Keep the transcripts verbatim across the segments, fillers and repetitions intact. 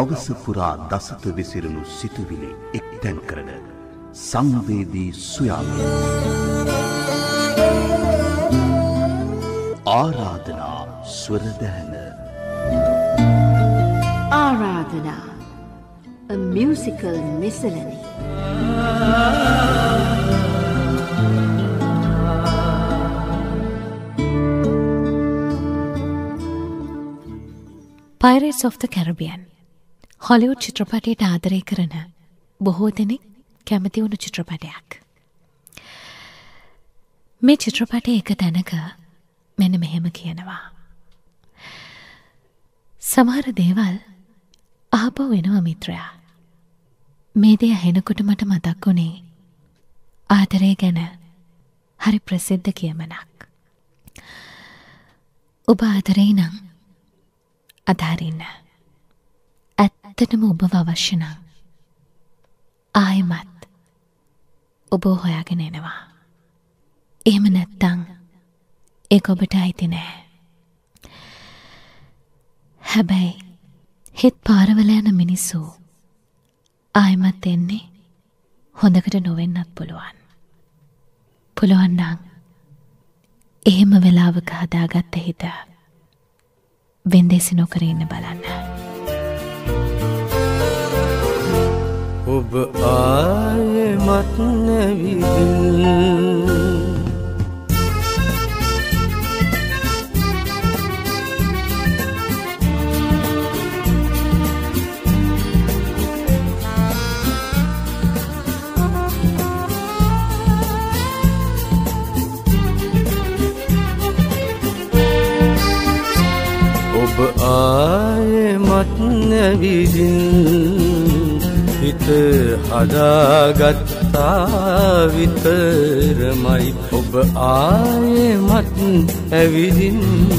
දවස පුරා දසත විසිරුණු සිතුවිලි එක්තැන් කරන සංවේදී සුයාමය. ආරාධනා ස්වරදහන. ආරාධනා, a musical miscellany. Pirates of the Caribbean Hollywood චිත්‍රපටයට ආදරය කරන බොහෝ දෙනෙක් කැමති වුණු චිත්‍රපටයක්. මේ චිත්‍රපටයේ එක තැනක මෙන්න මෙහෙම කියනවා. සමහර දේවල් ආපහු එනවා මිත්‍රයා. මේ දේ ඇහෙනකොට මට මතක් වුණේ ආදරය ගැන හරි ප්‍රසිද්ධ කියමනක්. ඔබ ආදරේ නම් අධාරින්න. ඇත්තටම ඔබව අවශ්‍ය නම් ආයෙමත් ඔබ හොයාගෙන එනවා. එහෙම නැත්තං ඒක ඔබට අයිති නෑ. හැබැයි හිත් පාරවල යන මිනිස්සු ආයෙමත් එන්නේ හොඳකට නොවෙන්නත් පුළුවන්. පුළුවන් නම් එහෙම වෙලාවක හදාගත්ත හිත වෙන්දේසි නොකර ඉන්න බලන්න. ඔබ ආයෙමත් නැවිදින් ඔබ ආයෙමත් නැවිදින් හිත හදාගත්තා විතරමයි. ඔබ ආයෙමත් ඇවිදින්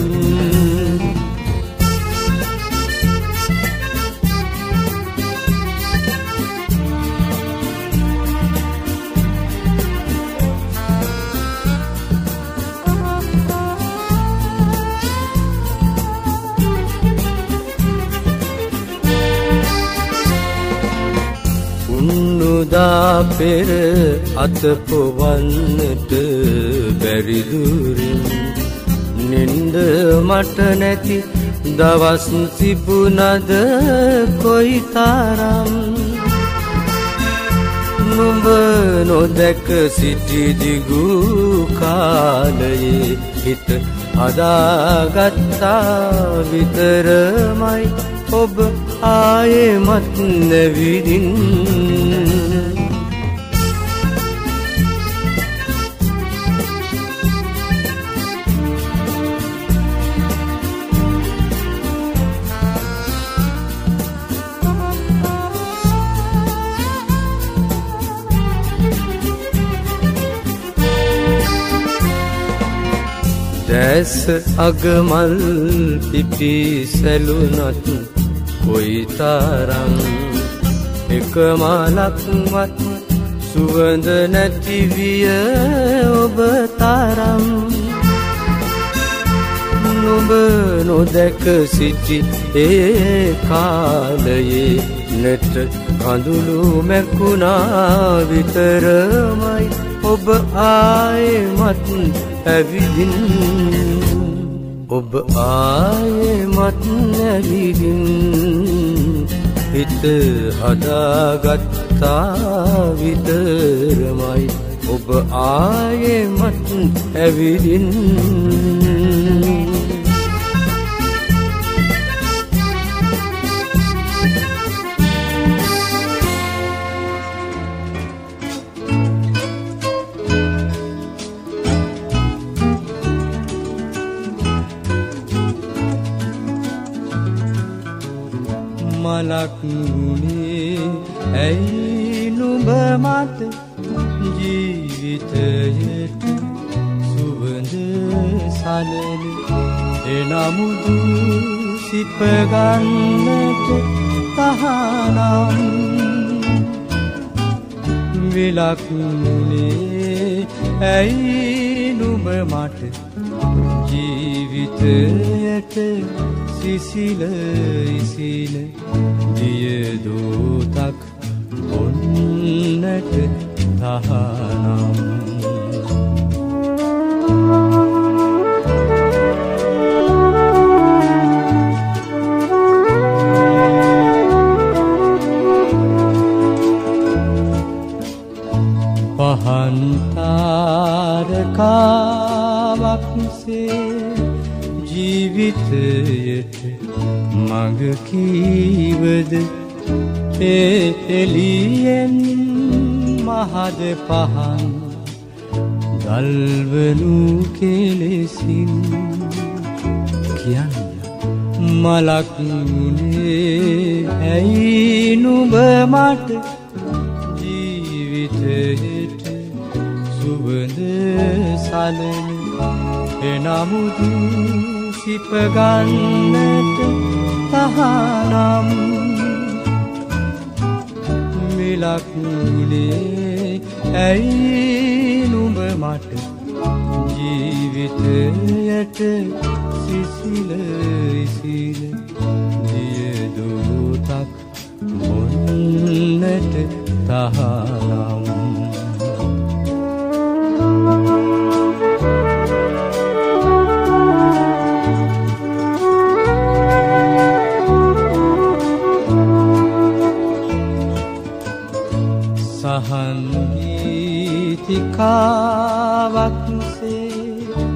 උන්නුදා පෙර අතපොවන්නට බැරිදුරින් නින්ද මට නැති දවස් තිබුණද කොයි තරම්. නුඹ නොදැක සිටි දිගු කාලයේ හිත හදාගත්තා විතරමයි. ඔබ ආයෙමත් නැවිදින් දැස් අගමල් පිපි සැලුනත් කොයි තරම්. එක මලක්වත් සුවඳ නැති විය ඔබ තරම්. නුඹ නොදැක සිටි ඒ කාලයේ නෙට කඳුළු මැකුණා විතරමයි. ඔබ ආයෙමත් ඇවිදින් ඔබ ආයෙමත් නැවිදින් හිත හදාගත්තා විතරමයි. ඔබ ආයෙමත් ඇවිදින් මලක් නුනේ ඇයි නුඹ මට ජීවිතයට සුවඳ සලන එනමුදු සිප ගන්නට තහනම්. විලක් නුනේ ඇයි නුඹ මට ජීවිතයට සිසිල ඉසින දියදෝතක් ඔන්නට තහනම් පහන්තාරකාවක්සේ ජීවිතයට මඟ කීවද එලියෙන් මහද පහන් දල්වනු කෙලෙසින් කියන්න මලක් වුණේ ඇයි නුඹ මට ජීවිතයට සුවඳ සලන එනමුදු සිපගන්නට තහනම් මිලක් වුණේ ඇයි නුඹ මට ජීවිතයට සිසිල ඉසිල දියදෝතක් බොන්නට තහනම් සහන්ගීතිකාවක්සේ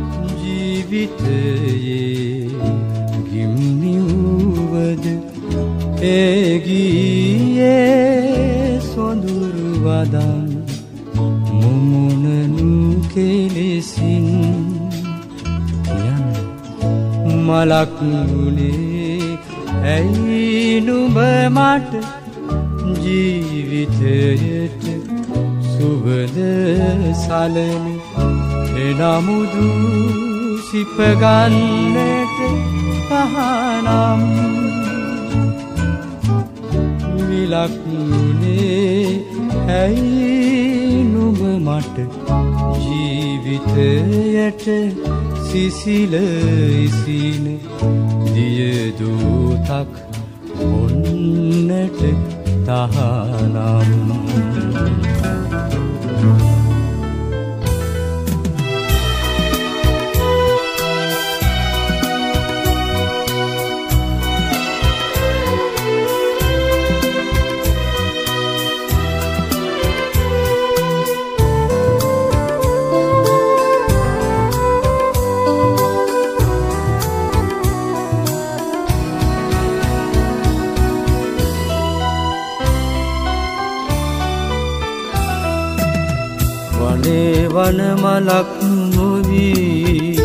ජීවිතයේ ගිම්නිව්වද ඒගියේ සොඳුරු වදන් මුමුණනු කෙලෙසින් කියන්න මලක් වුණේ ඇයි නුඹ මට ජීවිතයට සුවඳ සලන එනමුදු සිපගන්නට තහනම් විලක් වුණේ ඇයි නුඹ මට ජීවිතයට සිසිල ඉසින දියදෝතක් ඔන්නට තහනම් වනමලක් නොවී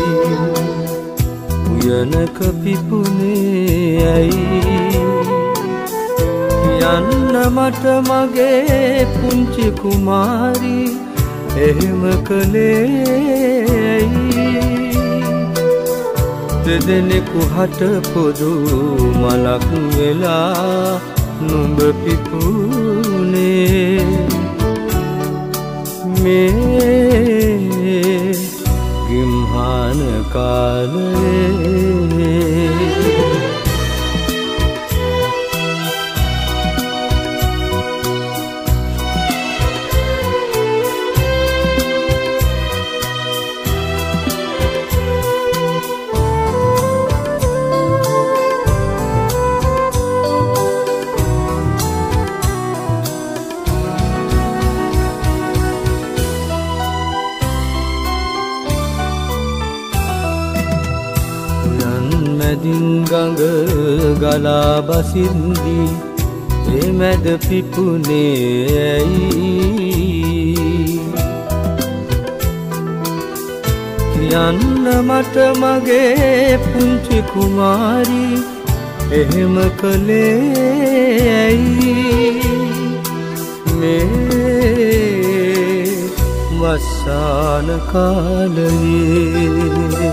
උයනක පිපුනේ ඇයි යන්න මට මගේ පුංචි කුමාරි එහෙම කළේ ඇයි දෙදෙනෙකු හට පොදු මලක් වෙලා නුඹ පිපුනේ මේ ගිම්හාන කාලේ ගඟ ගලා බසින්දී ඒ මැද පිපුනේ ඇයි යන්න මට මගේ පුංචි කුමාරි එහෙම කළේ ඇයි මේ වස්සාන කාලයේ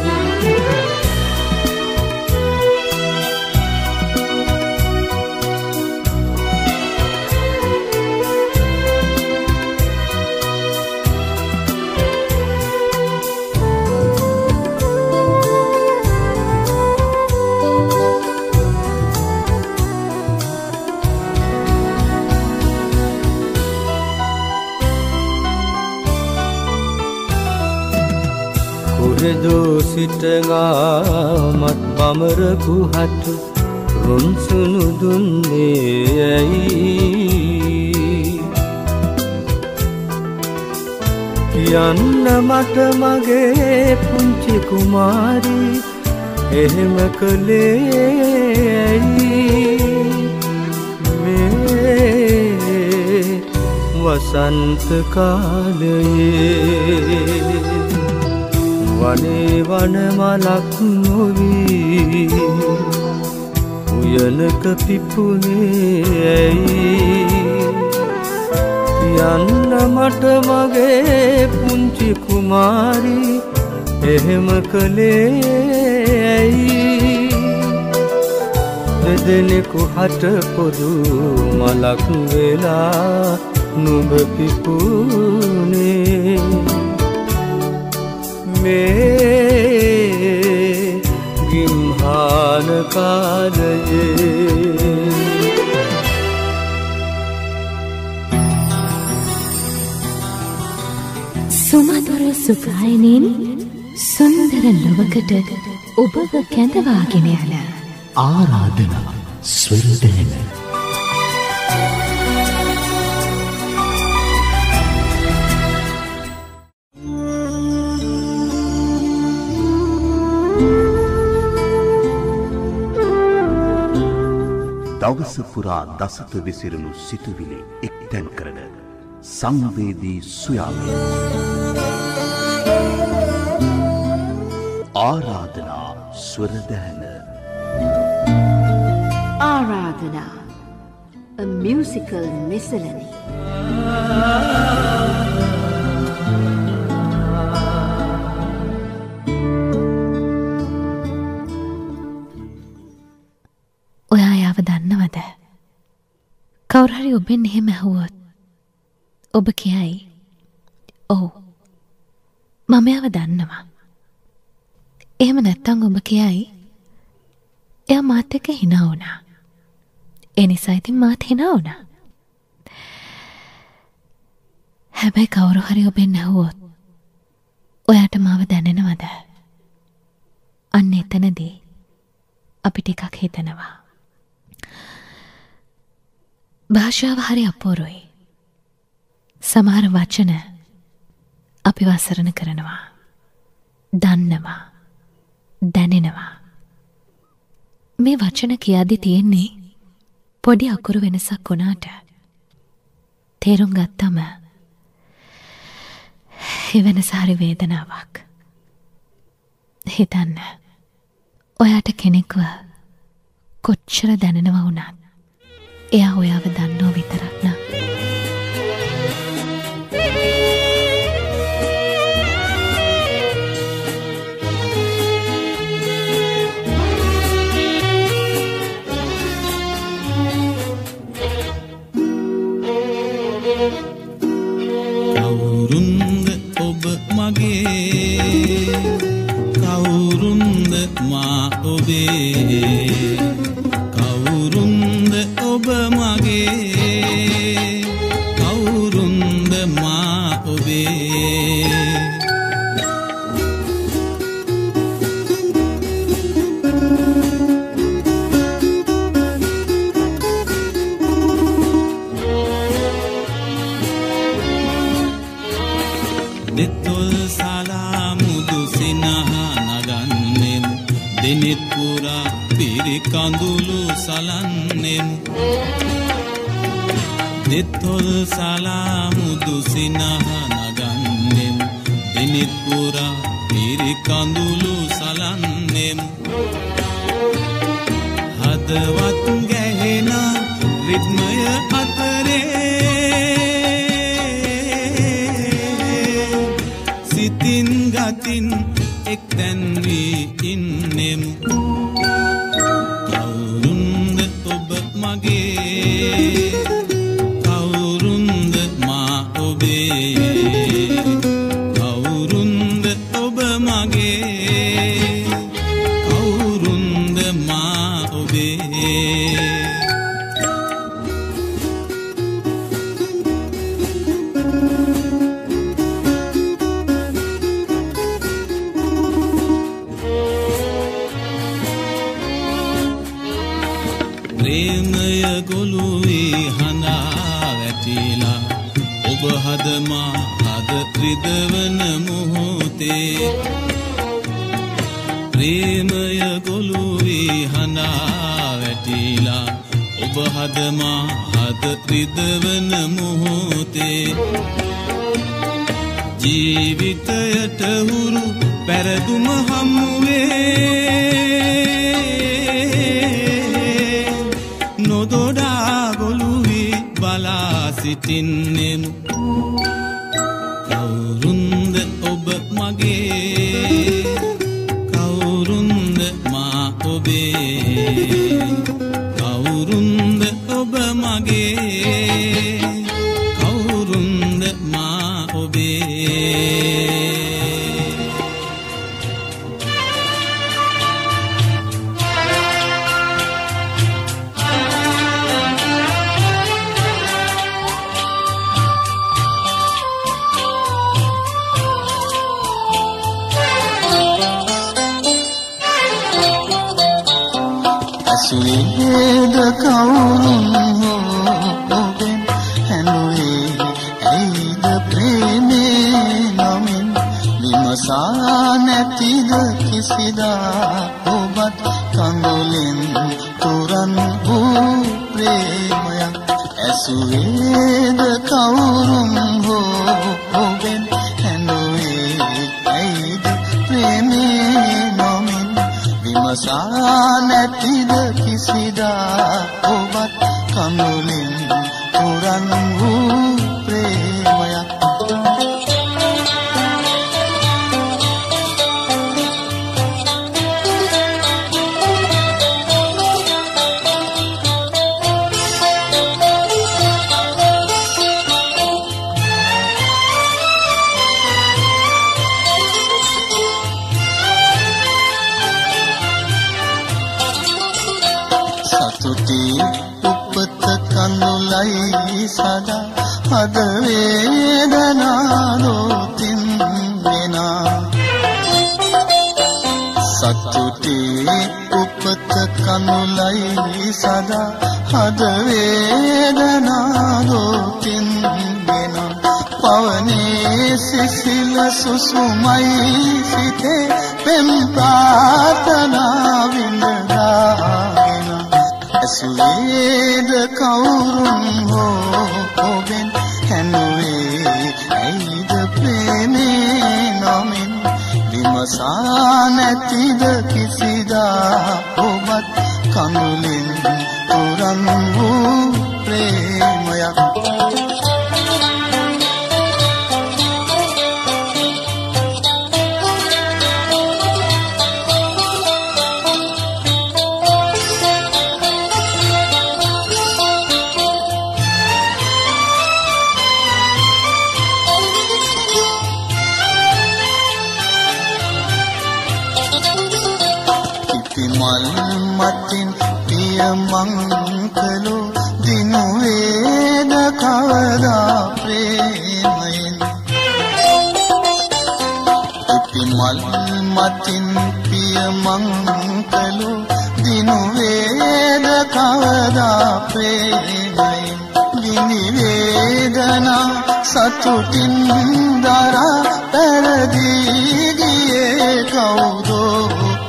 කොහෙදෝ සිටගා මත් බමර කුහට රුන්සුණු දුන්නේ ඇයි කියන්න මට මගේ පුංචි කුමාරී එහෙම කළේ ඇයි මේ වසන්ත කාලයේ වනේ වන මලක් නොවී උයනක පිපුනේ ඇයි යන්න මට මගේ පුංචි කුමාරී එහෙම කළේ ඇයි දෙදෙනෙකු හට පොදු මලක් වෙලා නුඹ පිපුනේ මේ ගිම්හාන කාලයේ සුමధుර සුගායනින් සුන්දර ලොවකට ඔබව කැඳවාගෙන යන ආරාධනා ස්වරදෙන දවස පුරා දසත විසිරුණු සිතුවිලි එක්තැන් කරන සංවේදී සුයාමය ආරාධනා ස්වරදැන Aradhana, a musical miscellany. ඔයා යාව දන්නවද? කවුරු හරි ඔබෙන් එහෙම ඇහුවොත් ඔබ කියයි ඔව් මම යාව දන්නවා. එහෙම නැත්තම් ඔබ කියයි එයා මාත් එක්ක hina වුණා. ඒ නිසා ඉතින් මාත් hina වුණා. හැබැයි කවුරු හරි ඔබෙන් ඇහුවොත් ඔයාට මාව දැනෙනවද? අන්න එතනදී අපි ටිකක් හිතනවා. භාෂාව හරි අපූර්වයි. සමහර වචන අපි වසරණ කරනවා. දන්නවා. දැනෙනවා. මේ වචන කියද්දි තියෙන්නේ පොඩි අකුරු වෙනසක් වුණාට තේරුම් ගත්තම ඒ වෙනස හරි වේදනාවක්. හිතන්න ඔයාට කෙනෙක්ව කොච්චර දැනෙනවා වුණත් එයා ඔයාව දන්නෝ විතරක් නම් කවුරුන්ද ඔබ මගේ කවුරුන්ද මා ඔබේ කවුරුන්ද ඔබ මගේ කවුරුන්ද මා ඔබේ දෙතොල් සලාමුදු සිනහ නගන්නෙමු දෙනෙත් පුරා පිරිකඳුළු සලන්නෙමු දෙතොල් සලාමුදු සිනහ නගන්නෙමු දෙනෙත් පුරා පිරිකඳුළු සලන්නෙමු හදවත් ගැහෙන රිද්මය අතරේ සිතින් ගතින් එක්තැන් වී ඉන්නෙමු කවුරුන්ද ඔබ මගේ කවුරුන්ද මා ඔබේ කවුරුන්ද ඔබ මගේ කවුරුන්ද මා ඔබේ ඔබ හදමා හද රිදවන මොහොතේ ප්‍රේමය ගොළු වී හඬා වැටිලා ඔබ හදමා හද රිදවන මොහොතේ ජීවිතයට හුරු පැරදුම හමුවේ නොදොඩා ගොළු වී බලා සිටින්නෙමු කවුරුන්ද ඔබ මගේ කවුරුන්ද මා ඔබේ කවුරුන්ද ඔබ මගේ කවුරුන්ද මා ඔබේ ඇසුවේද කවුරුන් ඔබෙන් හැඬුවේ ඇයිද ප්‍රේමේ නමින් විමසා නැතිද කිසිදා ඔබත් කඳුලෙන් තුරන් වූ ප්‍රේමයක් ඇසුවේද කවුරුන් ඔබෙන් හැඬුවේ ඇයිද ප්‍රේමේ නමින් විමසා නැතිද කිසිදා ඔබත් කඳුලින් පුරන් වූ ප්‍රේමයක් උපත කඳුලයි සදා හද වේදනාලෝ තින්වෙනා සතුටේ උපත කඳුලයි සදා හද වේදනාලෝ තින්වෙනා පවනේ සිසිල සුසුමයි සිතේ පෙම් ප්‍රාර්ථනා විඳදාගෙන ඇසුවේද කවුරුන් ඔබෙන් හැඬුවේ ඇයිද ප්‍රේමේ නමින් විමසා නැතිද කිසිදා ඔබත් කඳුලින් තුරන් වූ ප්‍රේමයක් මල් මතින් පිය මංකලු දිනුවේද කවදා ප්‍රේමයෙන් ඉපි මල් මතින් පිය මංකලු දිනුවේද කවදා ප්‍රේමයෙන් විනි වේදනා සතුටින් දරා පැරදී ගියේ කවුදෝ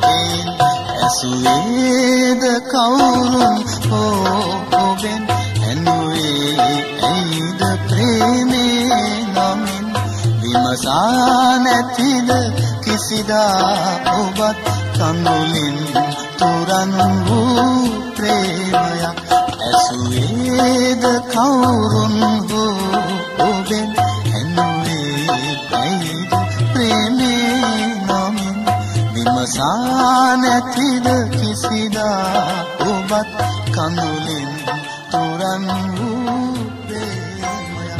ඇසුවේද කවුරුන් ඔබෙන් හැඬුවේ ඇයිද ප්‍රේමේ නමින් විමසා නැතිද කිසිදා ඔබත් කඳුලින් තුරන් වූ ප්‍රේමයක් ඇසුවේද කවුරුන් ඔබෙන් හැඬුවේ ඇයිද ප්‍රේමේ නමින් විමසා නැතිද කිසිදා ඔබත් කඳුලින් තුරන් වූ ප්‍රේමයක්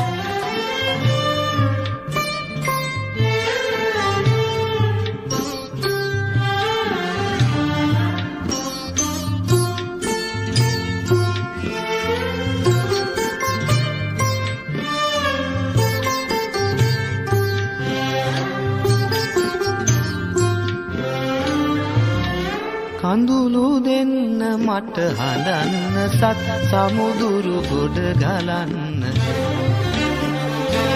කඳුළු දෙන්න මට හඬන්න සත් සමුදුරු ගොඩ ගලන්න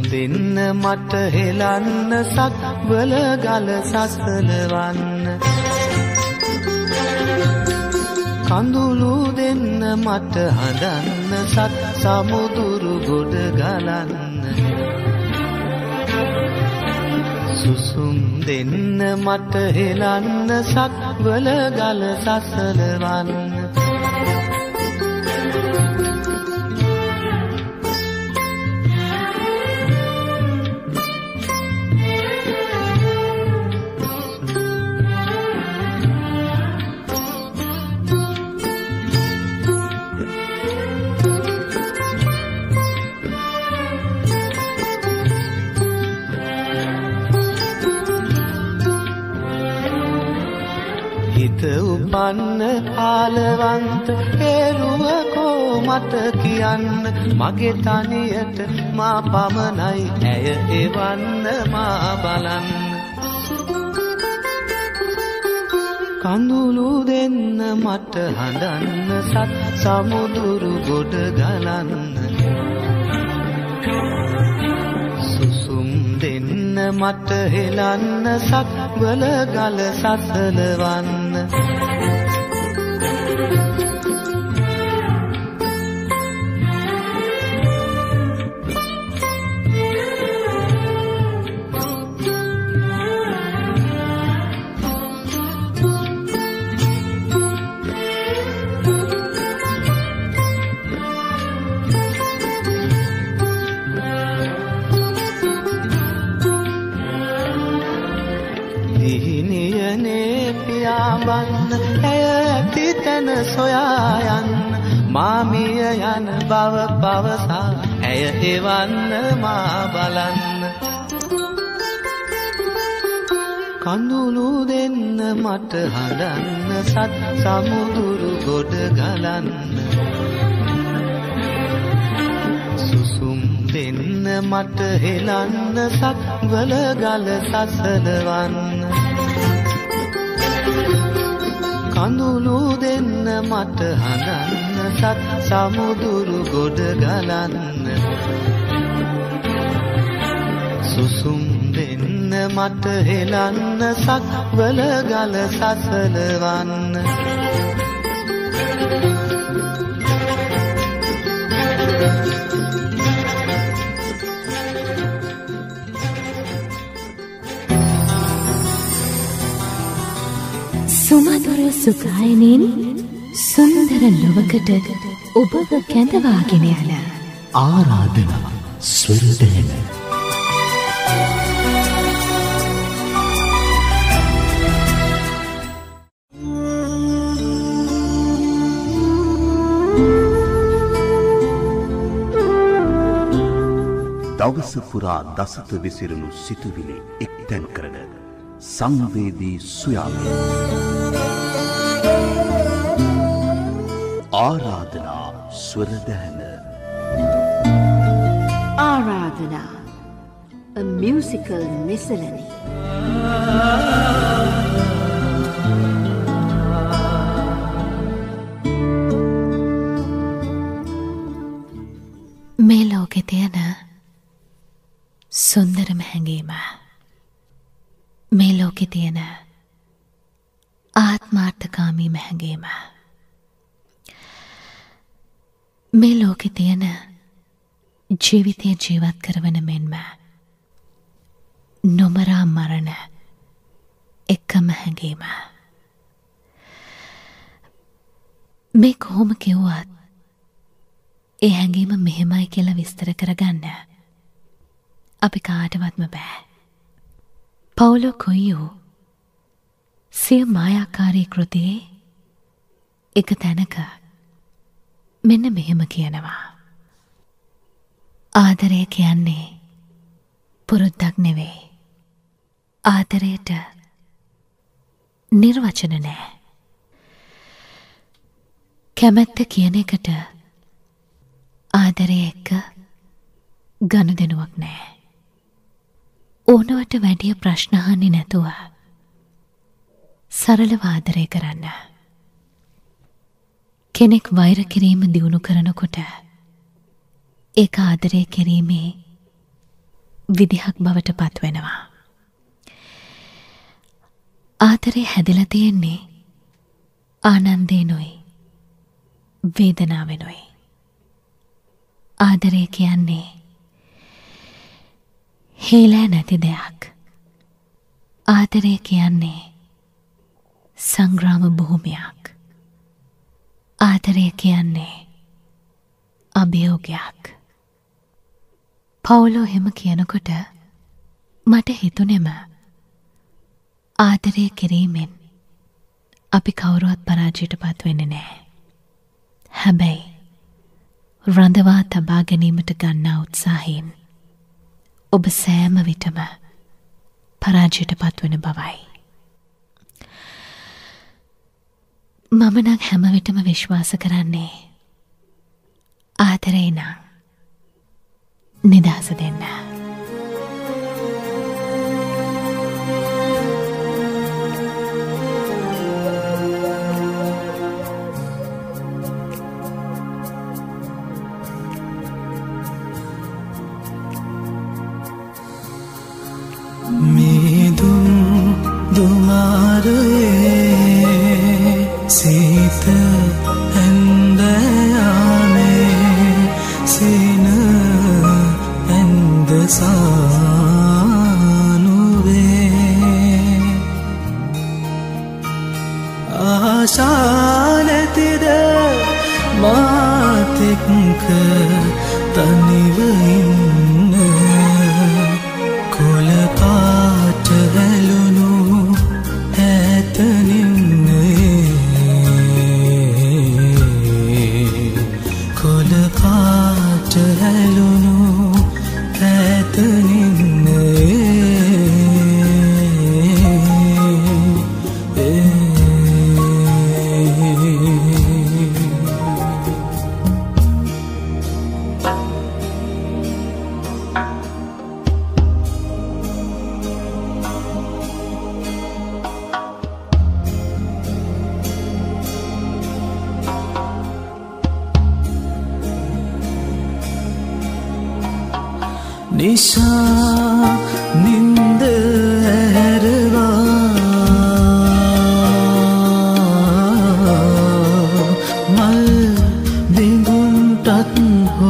දෙන්න මට හෙලන්න සක්වල ගල සසලවන්න කඳුළු දෙන්න මට හදන්න සත් සමුදුරු ගොඩ ගලන්න සුසුම් දෙන්න මට හෙලන්න සක්වල ගල සසලවන්න උපන්න කාලවන්ත හේරුවකෝ මට කියන්න මගේ තනියට මා පමණයි ඇය එවන්න මා බලන්න කඳුළු දෙන්න මට හඳන්න සත් සමුදුරු ගොඩ ගලන්න සුසුම් දෙන්න මට හෙලන්න සක්වල ගල සසලවන්න සොයා යන්න මාමිය යන බව පවසා ඇය එවන්න මා බලන්න කඳුළු දෙන්න මට හදන්න සත් සමුදුරු ගොඩ ගලන්න සුසුම් දෙන්න මට හෙලන්න සක්වල ගල සසලවන්න කඳුළු දෙන්න මට හදන්න සත් සමුදුරු ගොඩ ගලන්න සුසුම් දෙන්න මට හෙලන්න සක්වල ගල සසලවන්න සුමధుර සුගායනින් සුන්දර ලොවකට ඔබව කැඳවාගෙන යන ආරාධනා ස්වරදයන දවස පුරා දසත විසිරුණු සිතුවිලි එක්තැන් කරන සංවේදී සුයාමය ආරාධනා ස්වරදහන Aradhana, a musical miscellany. මේ ලෝකෙ තියෙන සුන්දරම හැඟීම මේ ලෝකෙ තියෙන ආත්මාර්ථකාමී හැඟීම මේ ලෝකෙ තියෙන ජීවිතය ජීවත් කරවන මෙන්ම නොමරා මරණ එකම හැඟීම මේ කොහොම කිව්වත් ඒ හැඟීම මෙහෙමයි කියලා විස්තර කරගන්න අපි කාටවත්ම බෑ. පවුලෝ කොයියෝ සිය මායාකාරී කෘතියේ එක තැනක මෙන්න මෙහෙම කියනවා. ආදරය කියන්නේ පුරුද්දක් නෙවෙයි. ආදරයට නිර්වචන නෑ. කැමැත්ත කියන එකට ආදරය එක්ක ගනුදෙනුවක් නෑ. ඕනවට වැඩිය ප්‍රශ්න අහන්නේ නැතුව සරලව ආදරය කරන්න. කෙනෙක් වෛර කිරීම දියුණු කරනකොට ඒක ආදරය කිරීමේ විදිහක් බවට පත්වෙනවා. ආදරේ හැදිලා තියෙන්නේ ආනන්දේනොයි වේදනාවෙනොයි. ආදරය කියන්නේ හේලා නැති දෙයක්. ආදරය කියන්නේ සංග්‍රාම භූමියක්. ආදරය කියන්නේ අභියෝගයක්. පවුලෝ එහෙම කියනකොට මට හිතුනේම ආදරය කිරීමෙන් අපි කවුරුවත් පරාජයට පත් වෙන්නේ නැහැ. හැබැයි රඳවා තබා ගැනීමට ගන්නා උත්සාහයෙන් ඔබ සෑම විටම පරාජයට පත් වෙන බවයි. මම නම් හැම විටම විශ්වාස කරන්නේ ආදරේ නම් නිදහස දෙන්න. මේදුම් දුමාරයේ සීත ඇන්දයානේ සින ඇන්ද සානුවේ ආශානැතිද මාතෙක්ක තනිව ඉන්න කොළ පාට හැලුණු ඇතනින්නේ කොළ පාට හැලුණු ඇතනින්නේ निशा निंद ඇරවා මල් බිඟුන්ටත්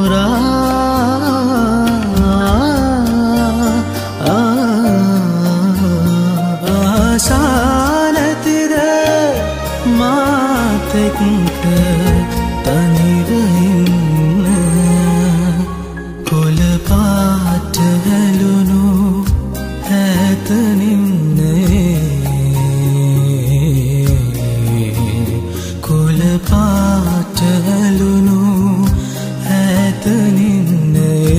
හොරා ආශා නැතිද මාතෙක්ක තනිව ඉන්න කොළ පාට හැලුණු ඇතනින්නේ කොළ පාට හැලුණු ඇතනින්නේ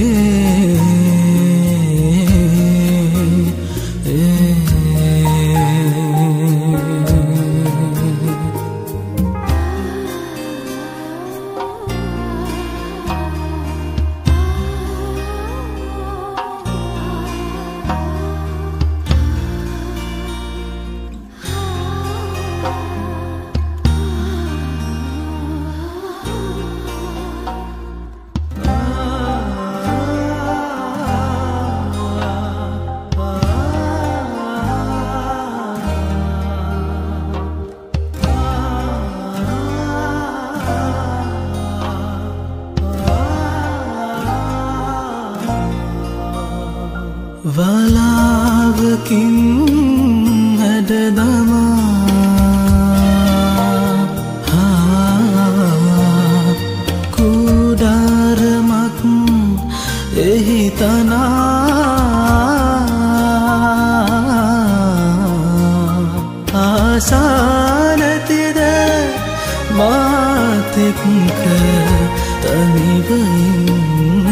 වලාවකින් හැඩ දමා කුඩාරමක් එහි තනා ආසා නැතිද මාතෙක්ක තනිව ඉන්න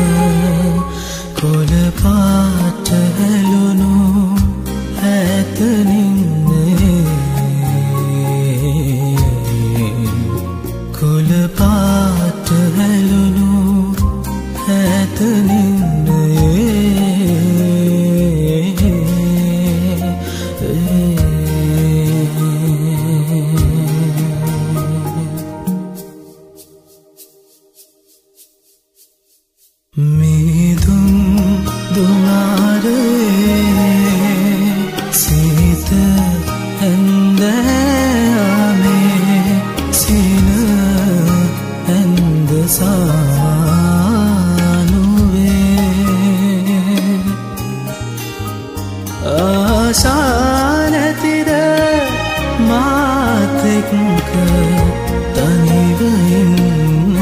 කොළ පාට හැලුණු ඇතනින්නේ කොළ පාට හැලුණු ඇතනින්නේ ආශානතිද මාතෙක්ක තනිව ඉන්න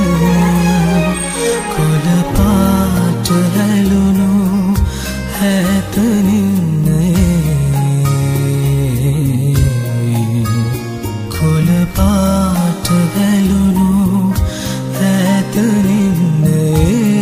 කොළ පාට හැලුණු හැතනින්නේ කොළ පාට හැලුණු හැතනින්නේ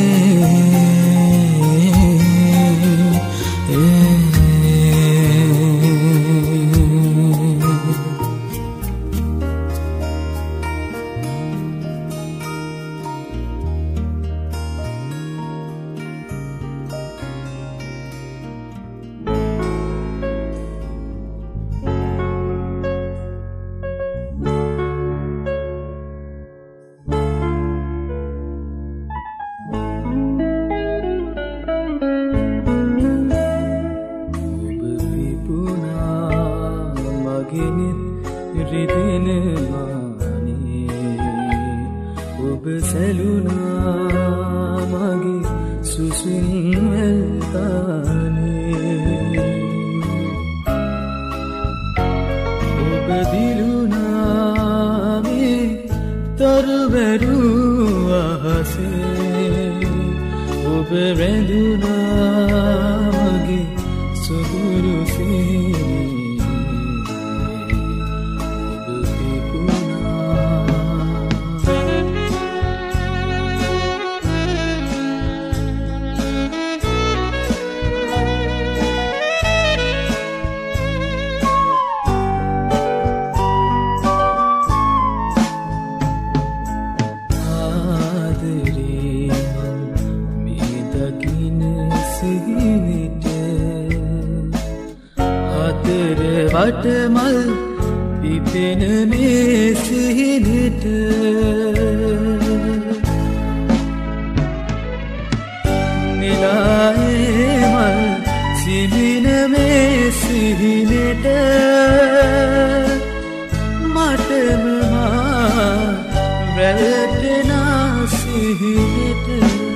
වටමල් පිපෙන මේ සිහිනට නිලායේ මල් සිහින මේ සිහිනට මටම මා වැටෙනා සිහිනට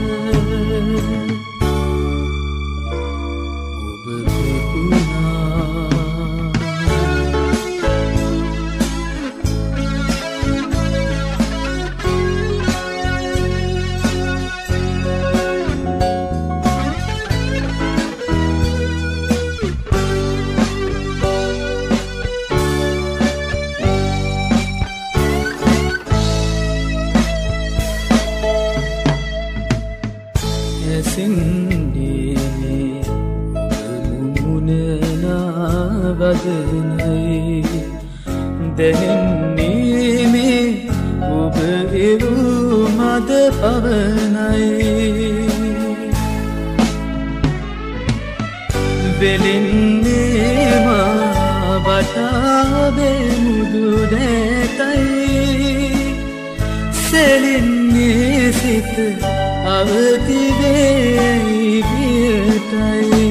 දෙන්නේ මේ ඔබ එවු මද පවනයි වෙලින්නේ මා වටාවේ මුදු දැතයි සෙලින්නේ සිත අවදි වෙයි පියටයි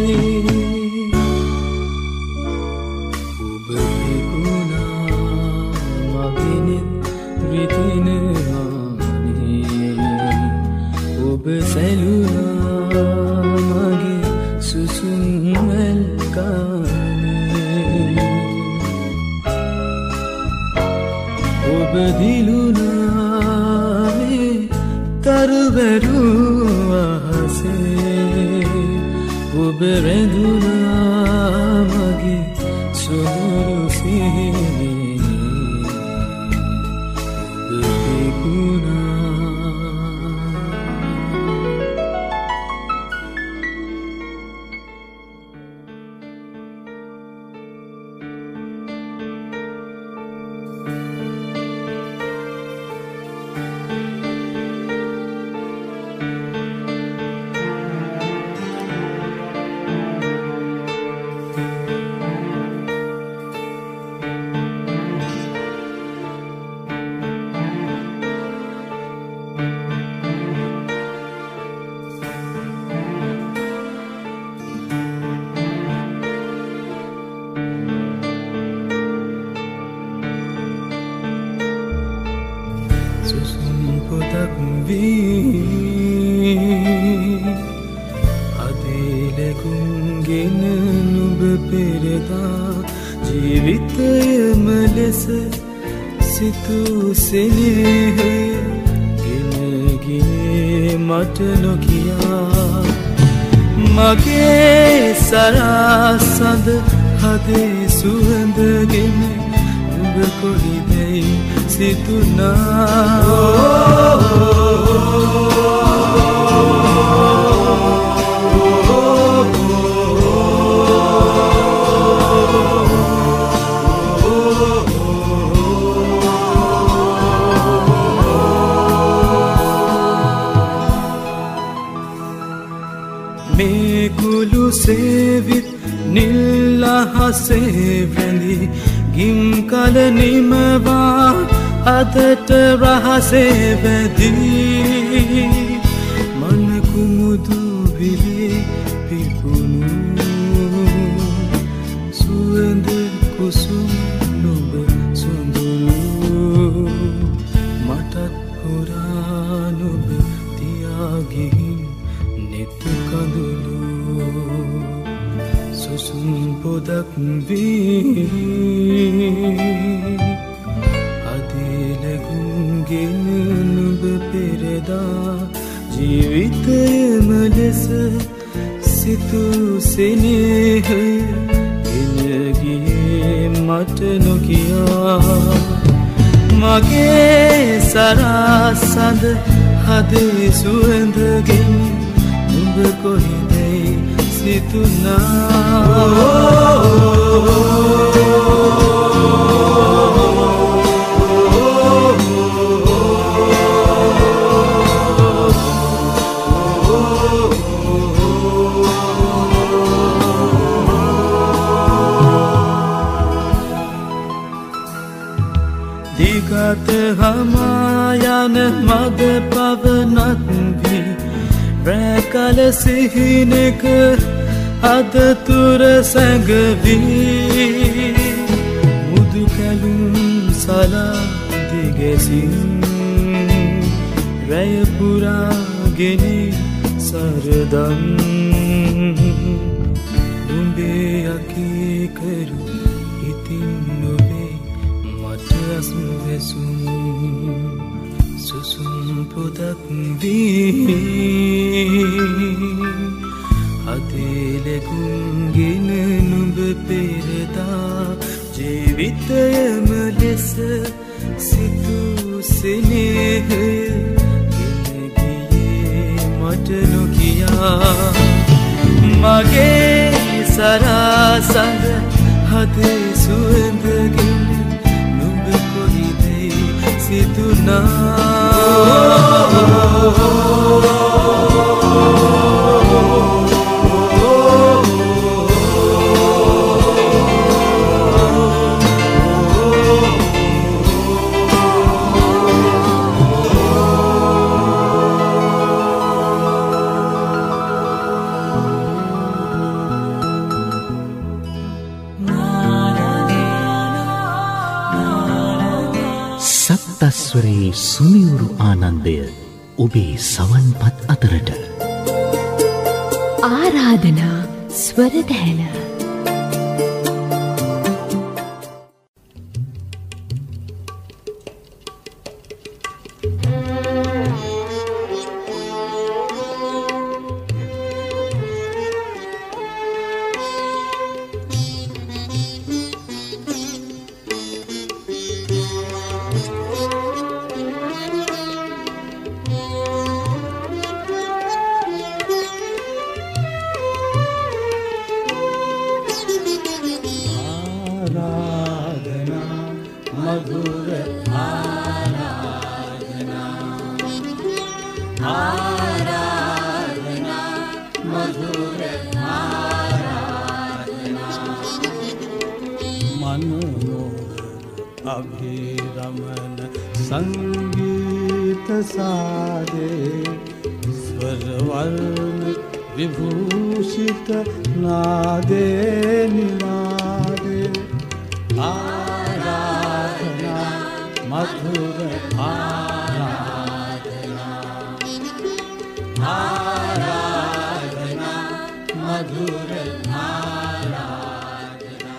ඔබ සැලුනා මගේ සුසුම් වැල්කානේ ඔබ දිලුනා මේ තරුවරු අහසේ ඔබ පෙරදා ජීවිතයම ලෙස සිතූ සෙනෙහය ගෙනගියේ මට නොකියා මගේ සරසඳ හදේ සුවඳගෙන ඔබ කොහිදැයි සිතුනා මේ කුළු සේවිත් නිල් අහසේ වැඳි ගිම් කල නිමවා අදට රහසේ වැදී මන කුමුදු විලේ පිපුණු සුවඳ කුසුම් නොබ සුඳුරු මටත් හොරා නොබ තියාගිහින් නෙත කඳුළු සුසුම් පොදක් වී අදිලගුන්ගෙන නුඹ පෙරදා ජීවිතයම ලෙස සිතූ සෙනෙහය ගෙනගියේ මට නොකියා මගේ සරසඳ හදේ සුවඳගෙන නුඹ කොහිදැයි සිතුනා දිගත හමා යන මද පවනක් වී රැකල සිහිනක අද තුර සැඟවී මුදු කැලුම් සලා දිගැසින් රැය පුරාගෙන සරදම් නුඹේ අකීකරු ඉතින් නොවේ මට අස්වැසුම් සුසුම් පොදක් වී අදිලගුන්ගෙන නුඹ පෙරදා ජීවිතයම ලෙස සිතූ සෙනෙහය ගෙනගියේ මට නොකියා මගේ සරසඳ හදේ සුවඳගෙන නුඹ කොහිදැයි සිතුනා සත්ස්වරේ සුමියුරු ආනන්දය ඔබේ සවන්පත් අතරට ආරාධනා ස්වරදැහැන अभिरमन संगीत सादे स्वरवर्ण विभूषित नादे निनादे आराधना मधुर आराधना आराधना मधुर आराधना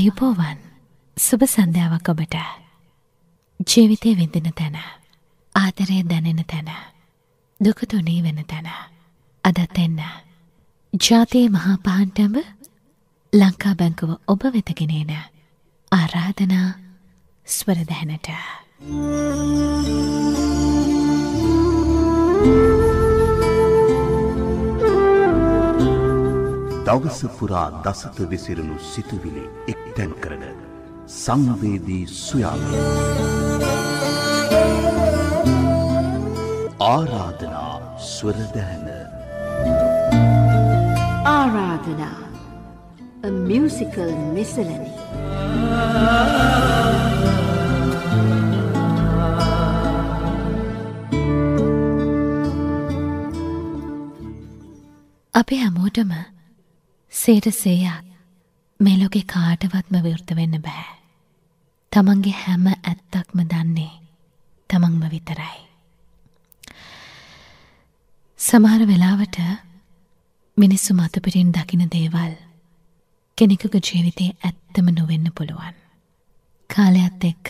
ආයුබෝවන් සුබ සන්ධ්‍යාවක් ඔබට. ජීවිතයේ විඳින තැන, ආදරය දැනෙන තැන, දුක තුනී වෙන තැන. අදත් එන්න ජාතියේ මහා පහන්ටම ලංකා බැංකුව ඔබ වෙත ගෙනෙන ආරාධනා ස්වර දැනට. දවස පුරා දසත විසිරුණු සිතුවිලි එක්තැන් කරන සංවේදී සුයාමය. ආරාධනා ස්වරදැන. Aradhana, a musical miscellany. අපි හැමෝටම සේට සේයක් මේ ලෝකේ කාටවත්ම විවෘත වෙන්න බෑ. තමන්ගේ හැම ඇත්තක්ම දන්නේ තමන්ම විතරයි. සමහර වෙලාවට මිනිස්සු මතුපිටින් දකින දේවල් කෙනෙකුගේ ජීවිතේ ඇත්තම නොවෙන්න පුළුවන්. කාලයත් එක්ක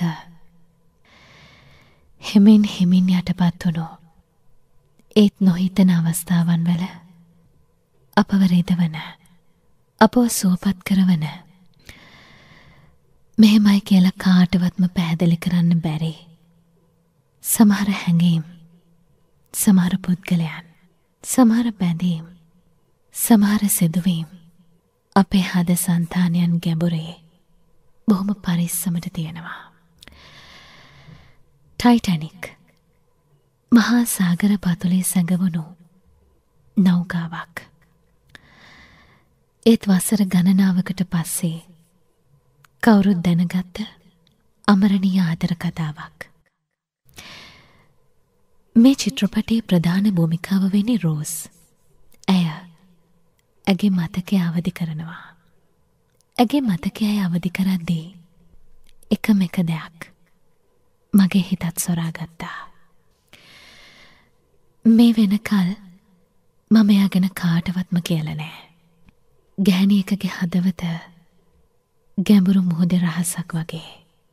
හිමින් හිමින් යටපත් වුණු ඒත් නොහිතන අවස්ථාවන් වල අපව රිදවන, අපව සුවපත් කරවන, මෙහෙමයි කියලා කාටවත්ම පැහැදිලි කරන්න බැරි සමහර හැඟීම්, සමහර පුද්ගලයන්, සමහර බැඳීම්, සමහර සිදුවීම් අපේ හද සංතානයන් ගැඹුරේ බොහොම පරිස්සමට තියෙනවා. ටයිටැනික් මහා සාගර පතුලේ සැඟවුණු නෞකාවක්. ඒත් වසර ගණනාවකට පස්සේ කවුරුත් දැනගත්ත අමරණීය ආදර කතාවක්. මේ චිත්‍රපටයේ ප්‍රධාන භූමිකාව වෙන්නේ රෝස්. ඇය ඇගේ මතකය අවදි කරනවා. ඇගේ මතකය අවදි කරද්දී එකම එක දෙයක් මගේ හිතත් සොරාගත්තා. මේ වෙනකල් මම එයා ගැන කාටවත්ම කියලා නෑ. ගැහැණියකගේ හදවත ගැඹුරු මුහුදේ රහසක් වගේ.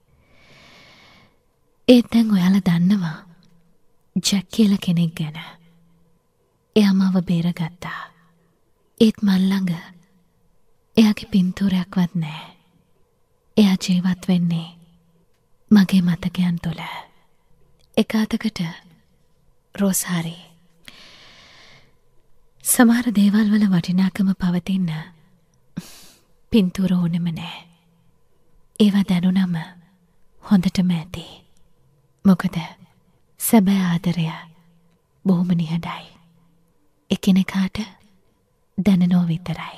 ඒත් දැන් ඔයාලා දන්නවා ජැක් කියලා කෙනෙක් ගැන. එයා මාව බේරගත්තා. ඒත් මන් ළඟ එයාගේ පින්තූරයක්වත් නෑ. එයා ජීවත් වෙන්නේ මගේ මතකයන් තුළ. එක අතකට රෝසාරි. සමහර දේවල් වල වටිනාකම පවතින්න පින්තූර ඕනෙම නෑ. ඒවා දැනුනම හොඳටම ඇති. මොකද සැබෑ ආදරය බොහොම නිහඬයි. එකිනෙකාට දැනනෝ විතරයි.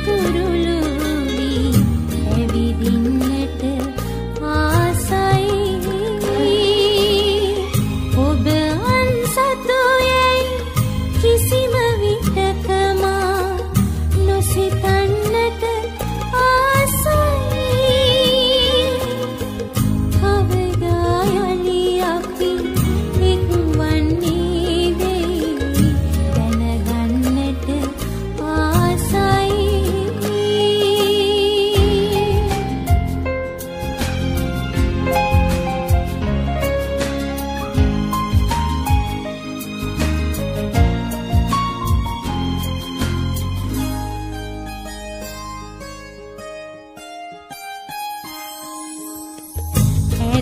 කුරුළුවි ඇවිදින්නට ආසයි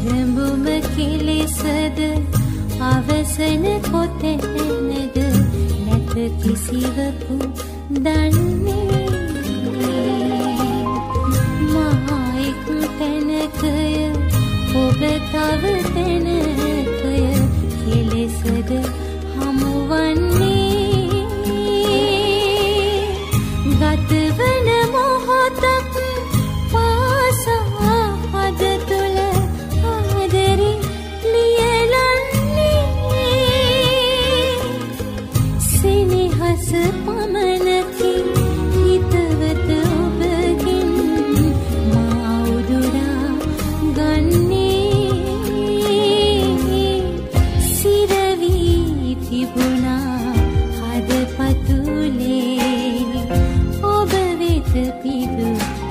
ඇරඹුම කෙලෙසද අවසන කොතැනද නැත කිසිවකු දන්නේ මා එක් තැනකය ඔබ තව තැනකය කෙලෙසද හමුවන්නේ ගතවන මොහොතක් පාසා හද තුළ ආදරේ ලියලන්නේ සෙනෙහස පමණකි හිතවත ඔබගෙන් මා උදුරා ගන්නේ සිරවී තිබුණා හදපතුලේ ඔබ වෙත පිදු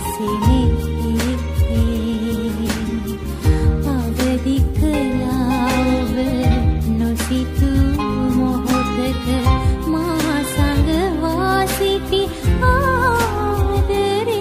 සෙනෙහේ අවදි කළා ඔබ නොසිතූ මොහොතක මා සංගවා සිටි ආදරේ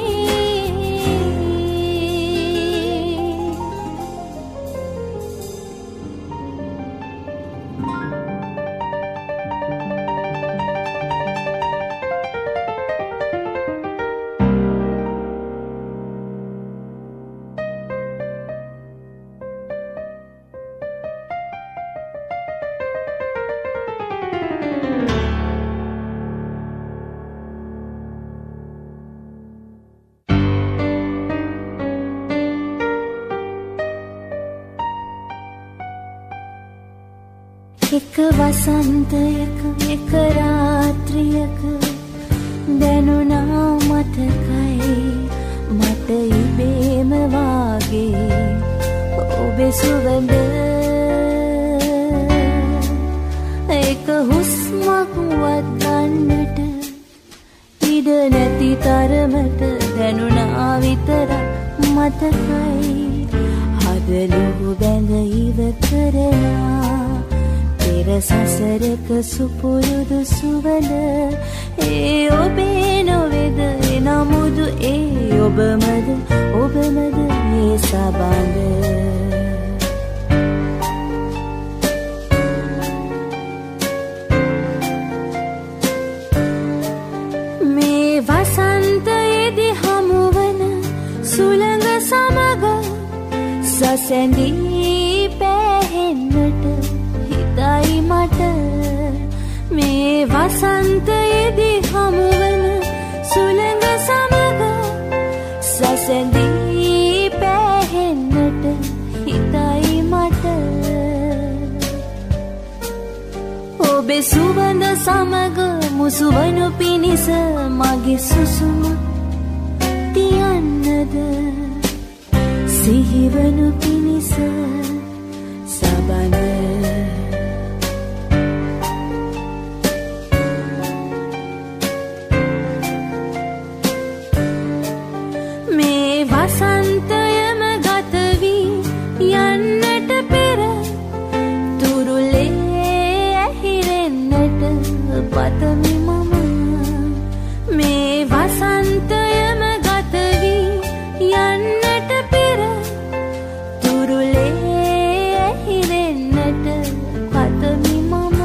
එක වසන්තයක එක රාත්‍රියක දැනුණා මතකයි මට ඉබේම වාගේ ඔබේ සුවඳ එක හුස්මක් වත්ගන්නට ඉඩ නැති තරමට දැනුණා විතරක් මතකයි හදලු බැඳ ඉවතරලා පෙර සසරක සුපුරුදු සුවඳ ඒ ඔබේ නොවේද නමුදු ඒ ඔබමද ඔබමද මේ සබඳ මේ වසන්තයේදී හමුවන සුළඟ සමග සසැඳී පැහෙන්නට හිතයි මට මේ වසන්තයේදී හමුවන සුළඟ සමග සසැඳී පැහෙන්නට හිතයි මට ඔබේ සුවඳ සමග මුසුවනු පිණිස මගේ සුසුම තියන්නද සිහිවනු පිණිස සබඳ මේ වසන්තයම ගත වී යන්නට පෙර තුරුලේ ඇහිරෙන්නට පතමි මම මේ වසන්තයම ගත වී යන්නට පෙර තුරුලේ ඇහිරෙන්නට පතමි මම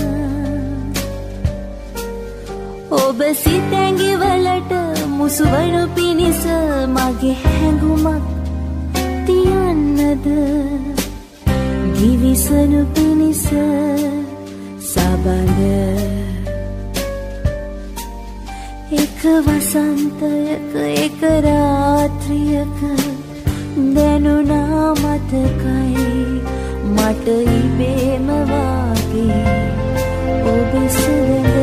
ඔබ සිතැඟිවලට මුසුවනු පිණිස මගේ හැඟුමක් තියන්නද දිවිසනු පිණිස සබඳ එක වසන්තයක එක රාත්‍රියක දැනුණා මතකයි මට ඉබේම වාගේ ඔබේ සුවඳ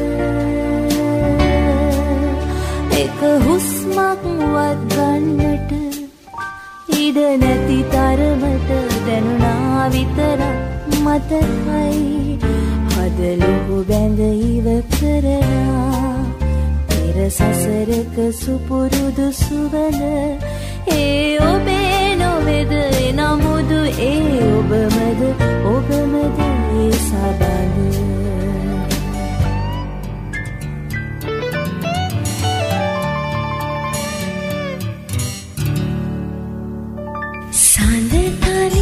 එක හුස්මක් වත්ගන්නට ඉඩ නැති තරමට දැනුණා විතරක් මතකයි හදලු බැඳ ඉවතරලා පෙර සසරක සුපුරුදු සුවඳ ඒ ඔබේ නොවේද නමුදු ඒ ඔබමද ඔබමද ඒ සබඳ සඳ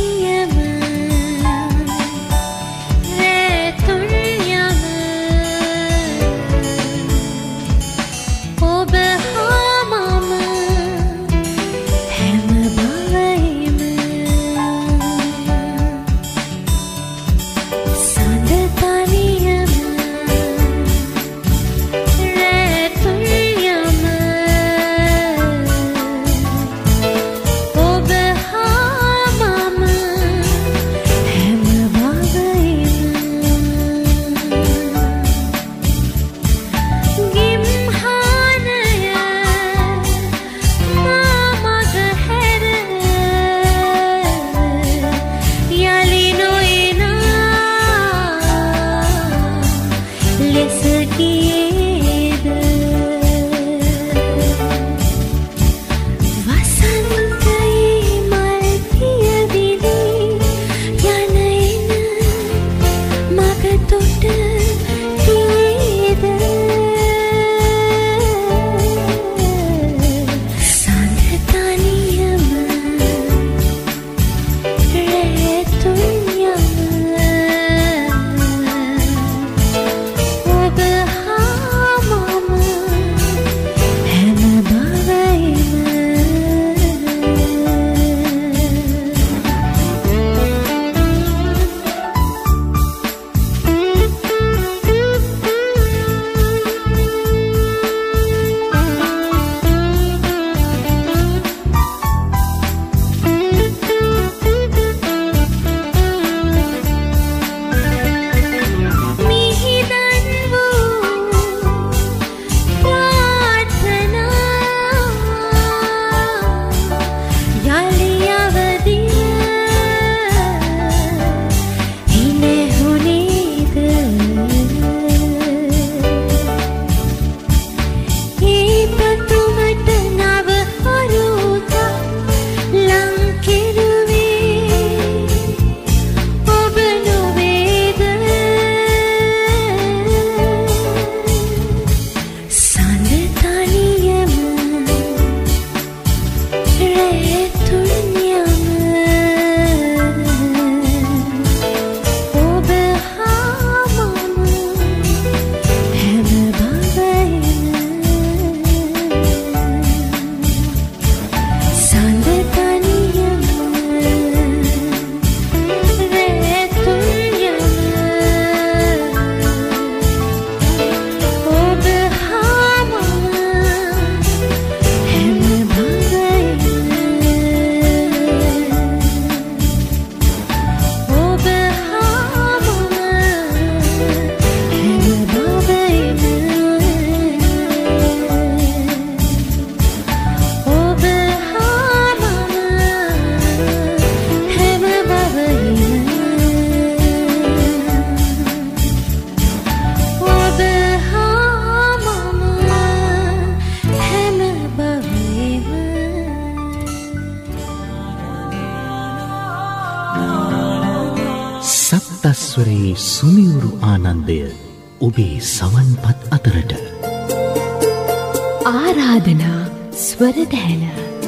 සප්තස්වරයේ සුමිවුරු ආනන්දය ඔබේ සවන්පත් අතරට ආරාධනා ස්වරදැහැන